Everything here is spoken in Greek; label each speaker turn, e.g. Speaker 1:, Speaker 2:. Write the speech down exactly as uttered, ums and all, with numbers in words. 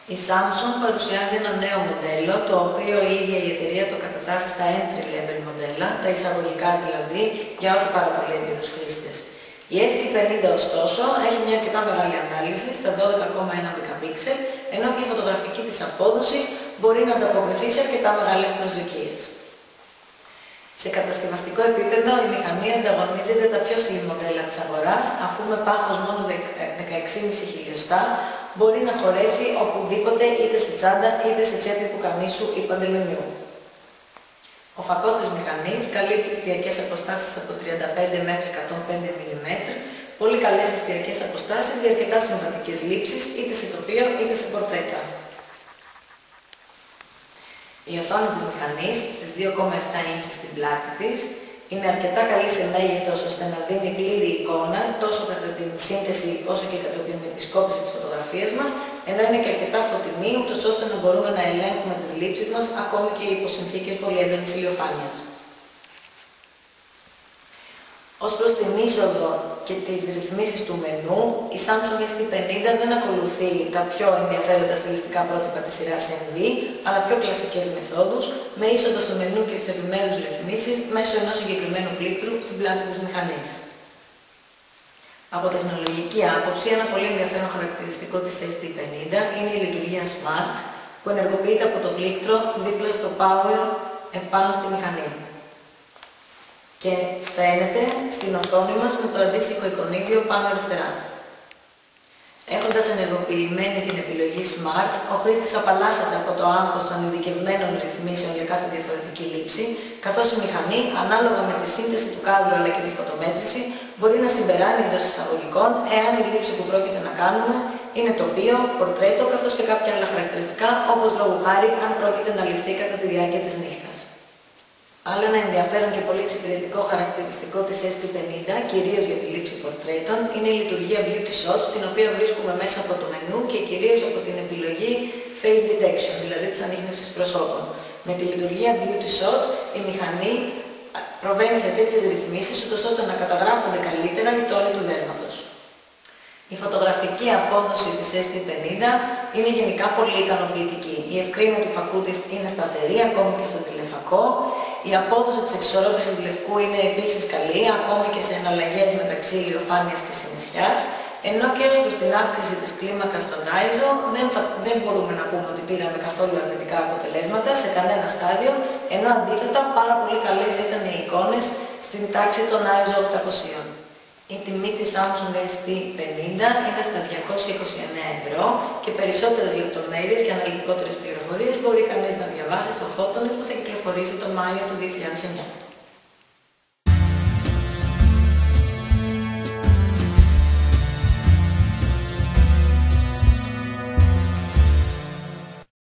Speaker 1: Η Samsung παρουσιάζει ένα νέο μοντέλο, το οποίο η ίδια η εταιρεία το κατατάσσει στα entry level μοντέλα, τα εισαγωγικά δηλαδή, για όχι πάρα πολύ έμπειρους χρήστες. Η ες τι πενήντα ωστόσο έχει μια αρκετά μεγάλη ανάλυση στα δώδεκα κόμμα ένα μεγαπίξελ, ενώ και η φωτογραφική της απόδοση μπορεί να ανταποκριθεί σε αρκετά μεγάλες προσδοκίες. Σε κατασκευαστικό επίπεδο η μηχανή ανταγωνίζεται τα πιο slim μοντέλα της αγοράς, αφού με πάχος μόνο δεκαέξι κόμμα πέντε χιλιοστά μπορεί να χωρέσει οπουδήποτε, είτε σε τσάντα είτε σε τσέπη πουκαμίσου ή παντελονιού. Ο φακός της μηχανής καλύπτει εστιακές αποστάσεις από τριάντα πέντε μέχρι εκατόν πέντε μιλιμέτρα, πολύ καλές εστιακές αποστάσεις για αρκετά συμβατικές λήψεις, είτε σε τοπίο είτε σε πορτρέτα. Η οθόνη της μηχανής, στις δύο κόμμα επτά ίντσες στην πλάτη της, είναι αρκετά καλή σε μέγεθος ώστε να δίνει πλήρη εικόνα τόσο κατά την σύνθεση όσο και κατά την επισκόπηση της φωτογραφίας μας, ενώ είναι και αρκετά φωτεινή, ούτως ώστε να μπορούμε να ελέγχουμε τις λήψεις μας ακόμη και υπό συνθήκες πολύ έντονης ηλιοφάνειας. Ως προς την είσοδο και τις ρυθμίσεις του μενού, η Samsung ες τι πενήντα δεν ακολουθεί τα πιο ενδιαφέροντα στιλιστικά πρότυπα της σειράς εν βι, αλλά πιο κλασικές μεθόδους, με είσοδο στο μενού και τις επιμέρους ρυθμίσεις μέσω ενός συγκεκριμένου πλήκτρου στην πλάτη της μηχανής. Από τεχνολογική άποψη, ένα πολύ ενδιαφέρον χαρακτηριστικό της ες τι πενήντα είναι η λειτουργία Smart, που ενεργοποιείται από το πλήκτρο δίπλα στο Power επάνω στη μηχανή. Και φαίνεται στην οθόνη μας με το αντίστοιχο εικονίδιο πάνω αριστερά. Έχοντας ενεργοποιημένη την επιλογή Smart, ο χρήστης απαλλάσσεται από το άγχος των ειδικευμένων ρυθμίσεων για κάθε διαφορετική λήψη, καθώς η μηχανή, ανάλογα με τη σύνθεση του κάδρου αλλά και τη φωτομέτρηση, μπορεί να συμπεράνει εντός εισαγωγικών εάν η λήψη που πρόκειται να κάνουμε είναι τοπίο, πορτρέτο, καθώς και κάποια άλλα χαρακτηριστικά, όπως λόγου χάρη αν πρόκειται να ληφθεί κατά τη διάρκεια της νύχτας. Άλλο ένα ενδιαφέρον και πολύ εξυπηρετικό χαρακτηριστικό της ες τι πενήντα, κυρίως για τη λήψη πορτρέτων, είναι η λειτουργία Beauty Shot, την οποία βρίσκουμε μέσα από το μενού και κυρίως από την επιλογή Face Detection, δηλαδή της ανίχνευσης προσώπων. Με τη λειτουργία Beauty Shot, η μηχανή προβαίνει σε τέτοιες ρυθμίσεις, ούτως ώστε να καταγράφονται καλύτερα οι τόνοι του δέρματος. Η φωτογραφική απόδοση της ες τι πενήντα είναι γενικά πολύ ικανοποιητική. Η ευκρίνεια του φακού της είναι σταθερή, ακόμη και στο τηλεφακό. Η απόδοση της εξορρόπησης λευκού είναι επίσης καλή, ακόμη και σε εναλλαγές μεταξύ ηλιοφάνειας και συννεφιάς, ενώ και ως προς την αύξηση της κλίμακας στον άιζο δεν, θα, δεν μπορούμε να πούμε ότι πήραμε καθόλου αρνητικά αποτελέσματα σε κανένα στάδιο, ενώ αντίθετα πάρα πολύ καλές ήταν οι εικόνες στην τάξη των άιζο οκτακόσια. Η τιμή της Samsung ες τι πενήντα είναι στα διακόσια είκοσι εννέα ευρώ και περισσότερες λεπτομέρειες και αναλυτικότερες πληροφορίες μπορεί κανείς να διαβάσει στο Photonet που θα κυκλοφορήσει τον Μάιο του δύο χιλιάδες εννέα.